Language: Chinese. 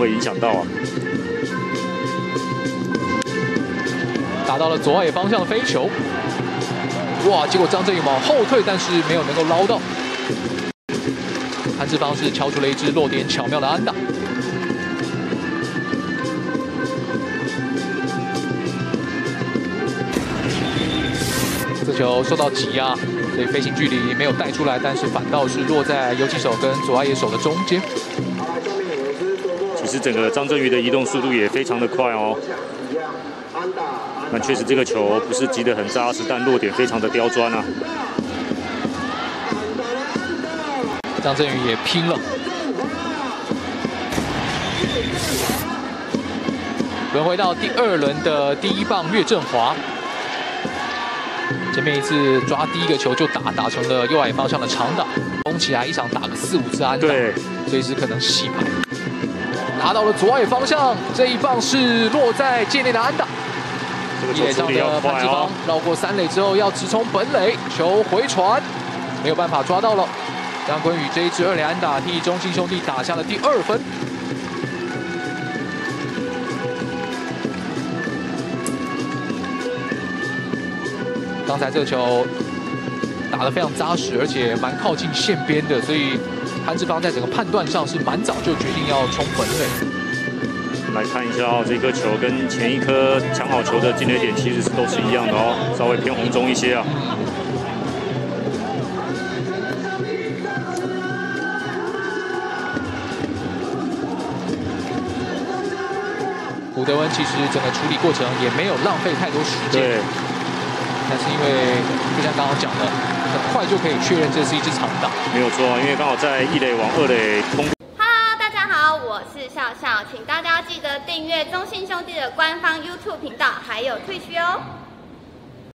会影响到啊。 打到了左外野方向的飞球，哇！结果张振宇往后退，但是没有能够捞到。潘志芳是敲出了一支落点巧妙的安打。这球受到挤压，所以飞行距离没有带出来，但是反倒是落在游击手跟左外野手的中间。 其实整个张振宇的移动速度也非常的快哦。但确实这个球不是击得很扎实，但落点非常的刁钻啊。 张振宇也拼了。轮回到第2轮的第1棒岳振华。前面一次抓第一个球就打成了右外野方向的长打，攻起来一场打个4、5次安打， 对， 随时可能洗牌。拿到了左外野方向，这一棒是落在界内的安打。野上的潘志芳绕过3垒之后要直冲本垒，球回传没有办法抓到了。张坤宇这一支2垒安打替中信兄弟打下了第2分。刚才这个球打得非常扎实，而且蛮靠近线边的，所以潘志芳在整个判断上是蛮早就决定要冲本垒。 来看一下哦，这颗球跟前一颗抢好球的进垒点其实都是一样的哦，稍微偏红中一些啊。 胡德温其实整个处理过程也没有浪费太多时间。 对。 但是因为就像刚刚讲的，很快就可以确认这是一支长打。 没有错，因为刚好在1垒往2垒通。 Hello， 大家好，我是笑笑，请大家记得订阅中信兄弟的官方 YouTube 频道，还有Twitch哦。